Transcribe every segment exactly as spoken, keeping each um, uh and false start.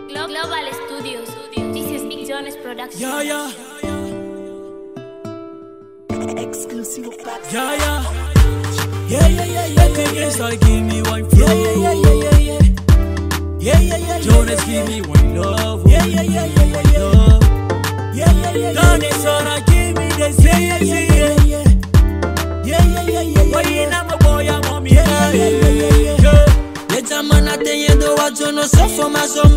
Global Studios. This is Big Jones Production. Yeah, yeah. Exclusive packs. Yeah, yeah. Yeah, yeah, yeah, yeah. Okay, yes, I give me one flow. Yeah, yeah, yeah, yeah, yeah. Yeah, yeah, yeah, yeah. Jonas, give me one love. Yeah, yeah, yeah, yeah, yeah, yeah. Love. Yeah, yeah, yeah, yeah. Done give me the Yeah, yeah, yeah, yeah, yeah. Yeah, yeah, yeah, yeah, yeah. Why you not my boy, I'm on me. Yeah, yeah, yeah, yeah, yeah, yeah. Leta mana teniendo wacho no sofo mazom.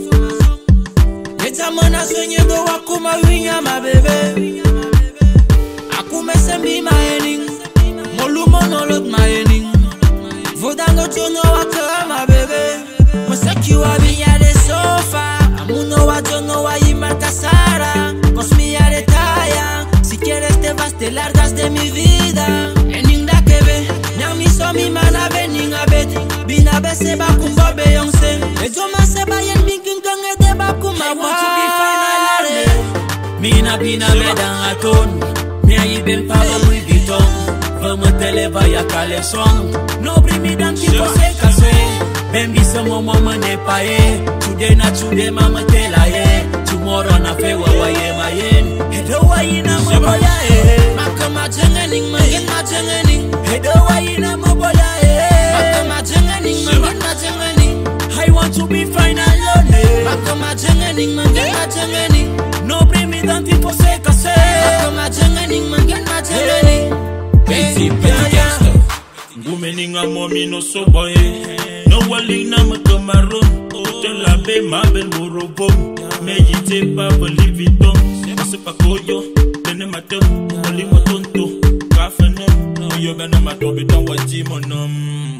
Leta mana soñando wakuma winya ma bebe. Akume sembi ma ening. Molumo no lot ma ening. Vodano chono wacho ma bebe. Mosaki wa vinya de sofa. Amuno wacho no wa imata sara. Cosmilla de talla. Si quieres te vas, te largas de mi vida. Ening da kebe. Nyami so mi mana vening abet. Bina bese bakumbo Beyoncé. Ejo mase bayen minkin kange de bakuma. I want to be final. Mina bina medan aton. Me ayi ben pava Louis Vuitton. Vamos televa ya kale song. No bring me down tipo se kase. Ben bisa momo mane pae. Today na today mama tela ye. Tomorrow na fe wa wa ye mayen. Hedo wa ina mo boya e. Makama jengening mangen ma jengening. Hedo wa ina mo boya e. Makama jengening mangen ma jengening. I want to be final lonely. Makama jengening mangen ma jengening. No bring me down tipo se kase. Makama jengening mangen ma jengening. Petty, petty gangster. Ngume ninga momi no soboy. No wali na makamarun. Te la be ma ben borobom. Me yite pa Louis Vuitton. Mase pa koyo, tene matem. Wali mo tonto, kafanem. Yo gana matobe don waji monom.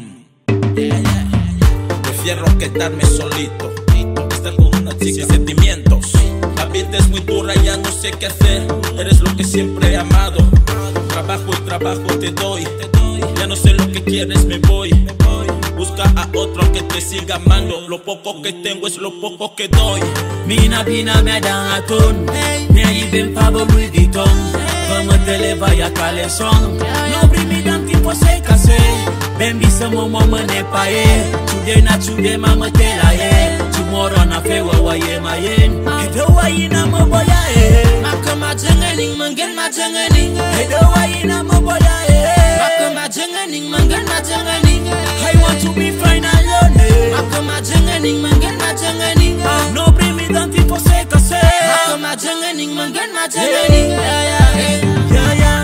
Prefiero quedarme solito. Estar con una chica sin sentimientos. La vida es muy dura, ya no sé qué hacer. Eres lo que siempre he amado. Trabajo y trabajo te doy. Ya no sé lo que quieres, me voy. Busca a otro que te siga amando. Lo poco que tengo es lo poco que doy. Mina bina medan aton. Me ayi ben pava Louis Vuitton. Vamos televa ya kale song. No bring me down tipo se kase. Ben bisa momo mane pae. Today na today mama tela ye. Tomorrow na fe wa wa ye mayen. Hedo wa ina mo boya e. Makama jengening mangen ma jengening. Hedo wa ina mo boya e. Makama jengening mangen ma jengening. I want to be final lonely. Makama jengening mangen ma jengening. No bring me down tipo se kase. Makama jengening mangen ma jengening. Yeah, yeah, yeah. Yeah, yeah.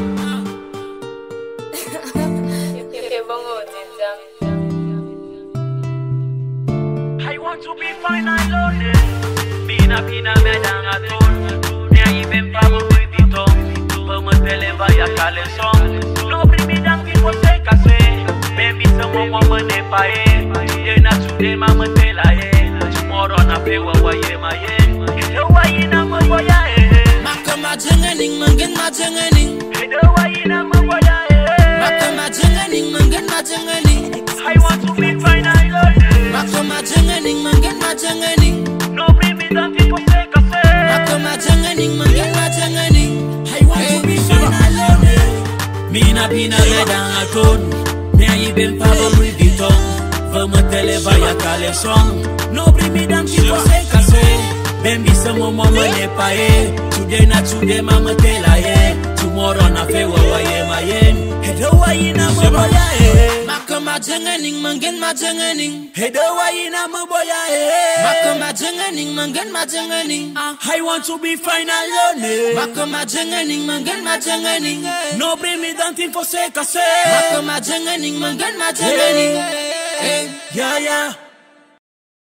I want to be final lonely. Bina bina medan aton. Me ayi ben pava Louis Vuitton. Vamos televa ya kale song. No bring me down tipo se kase. Ben bisa momo mane pae. Today na today mama tela ye. Tomorrow na fe wa wa ye mayen. Hedo wa ina mo boya e. Makama jengening mangen ma jengening. Hedo wa ina mo boya e. Makama jengening mangen ma jengening. I want to be final lonely. Makama jengening mangen ma jengening. No bring me down tipo se kase. Makama jengening mangen ma jengening. I want to be final lonely. Mina bina medan aton. Me ayi ben pava Louis Vuitton. Vamos televa ya kale song. No bring me down tipo se kase. Ben bisa momo mane pae. Today na today mama tela ye. Tomorrow na fe wa wa ye mayen. Hedo wa ina mo boya e. Makama jengening mangen ma jengening. Hedo wa ina mo boya e. Makama jengening mangen ma jengening. I want to be final lonely. Makama jengening mangen ma jengening. No bring me down tipo se kase. Makama jengening mangen ma jengening. Yeah, yeah.